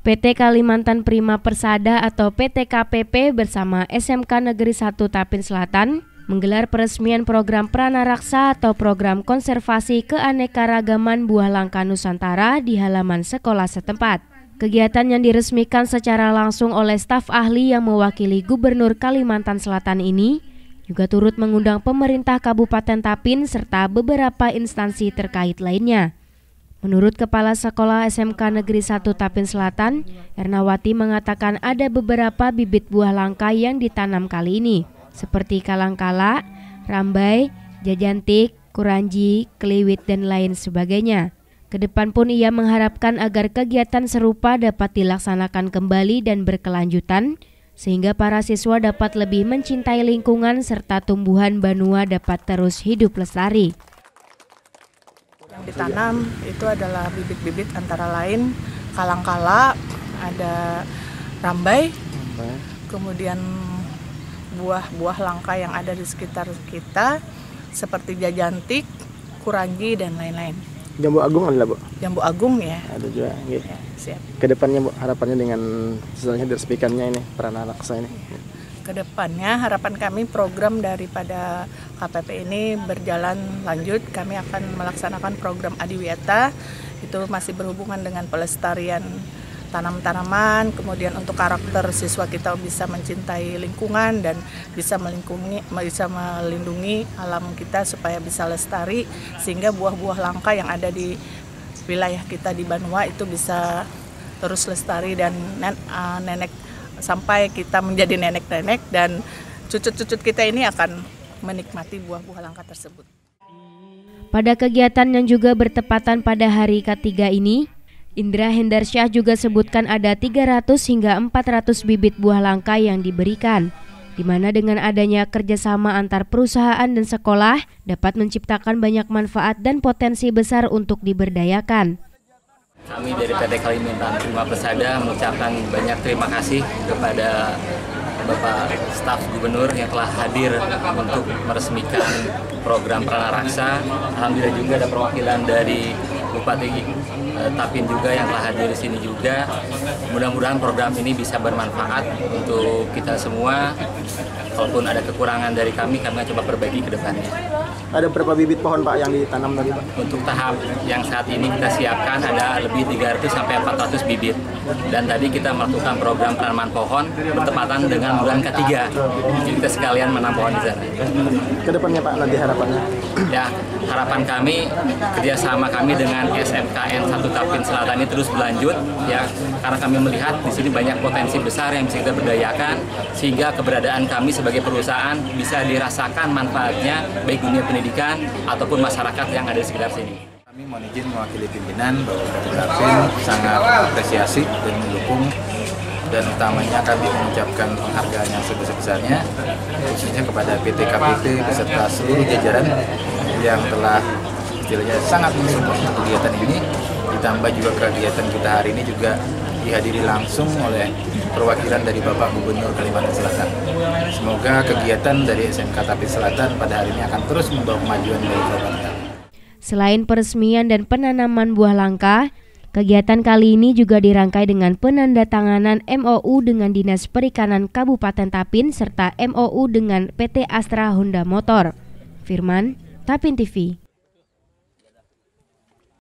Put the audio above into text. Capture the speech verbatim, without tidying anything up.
P T Kalimantan Prima Persada atau P T K P P bersama S M K Negeri satu Tapin Selatan menggelar peresmian program Pranaraksa atau program konservasi keanekaragaman buah langka Nusantara di halaman sekolah setempat. Kegiatan yang diresmikan secara langsung oleh staf ahli yang mewakili Gubernur Kalimantan Selatan ini juga turut mengundang pemerintah Kabupaten Tapin serta beberapa instansi terkait lainnya. Menurut Kepala Sekolah S M K Negeri satu Tapin Selatan, Ernawati mengatakan ada beberapa bibit buah langka yang ditanam kali ini, seperti kalangkala, rambai, jajantik, kuranji, keliwit, dan lain sebagainya. Kedepan pun ia mengharapkan agar kegiatan serupa dapat dilaksanakan kembali dan berkelanjutan, sehingga para siswa dapat lebih mencintai lingkungan serta tumbuhan banua dapat terus hidup lestari. Yang ditanam itu adalah bibit-bibit antara lain kalangkala, ada rambai, kemudian buah-buah langka yang ada di sekitar kita seperti jajantik, kuranji, dan lain-lain. Jambu agung ada, Bu? Jambu agung ya. Ada juga. Gitu. Ya, siap. Kedepannya, Bu, harapannya dengan setelahnya diresmikannya ini Pranaraksa ini. Kedepannya harapan kami program daripada K P P ini berjalan lanjut. Kami akan melaksanakan program Adiwiyata, itu masih berhubungan dengan pelestarian tanam-tanaman, kemudian untuk karakter siswa kita bisa mencintai lingkungan dan bisa melingkungi, bisa melindungi alam kita supaya bisa lestari, sehingga buah-buah langka yang ada di wilayah kita di Banua itu bisa terus lestari dan nenek sampai kita menjadi nenek-nenek dan cucut-cucut kita ini akan menikmati buah-buah langka tersebut. Pada kegiatan yang juga bertepatan pada hari ketiga ini, Indra Hendarsyah juga sebutkan ada tiga ratus hingga empat ratus bibit buah langka yang diberikan, di mana dengan adanya kerjasama antar perusahaan dan sekolah dapat menciptakan banyak manfaat dan potensi besar untuk diberdayakan. Kami dari P T Kalimantan Prima Persada mengucapkan banyak terima kasih kepada Bapak staf Gubernur yang telah hadir untuk meresmikan program Pranaraksa. Alhamdulillah juga ada perwakilan dari Bupati Tapin juga yang telah hadir di sini juga. Mudah-mudahan program ini bisa bermanfaat untuk kita semua. Kalaupun ada kekurangan dari kami, kami akan coba perbaiki ke depannya. Ada berapa bibit pohon, Pak, yang ditanam tadi, Pak? Untuk tahap yang saat ini kita siapkan ada lebih tiga ratus sampai empat ratus bibit. Dan tadi kita melakukan program tanaman pohon bertepatan dengan bulan ketiga. Jadi kita sekalian menanam pohon di sana. Kedepannya, Pak, nanti harapannya? Ya, harapan kami kerjasama kami dengan S M K N satu Tapin Selatan ini terus berlanjut, ya, karena kami melihat di sini banyak potensi besar yang bisa kita berdayakan, sehingga keberadaan kami sebagai perusahaan bisa dirasakan manfaatnya baik dunia pendidikan ataupun masyarakat yang ada di sekitar sini. Kami mohon izin mewakili pimpinan bahwa Tapin sangat apresiasi dan mendukung, dan utamanya kami mengucapkan penghargaan yang sebesar-besarnya khususnya kepada P T K P P beserta seluruh jajaran yang telah istilahnya sangat mensupport kegiatan ini, ditambah juga kegiatan kita hari ini juga dihadiri langsung oleh perwakilan dari Bapak Gubernur Kalimantan Selatan. Semoga kegiatan dari S M K Tapin Selatan pada hari ini akan terus membawa kemajuan dari Kalimantan. Selain peresmian dan penanaman buah langka, kegiatan kali ini juga dirangkai dengan penandatanganan M O U dengan Dinas Perikanan Kabupaten Tapin serta M O U dengan P T Astra Honda Motor. Firman, Tapin T V.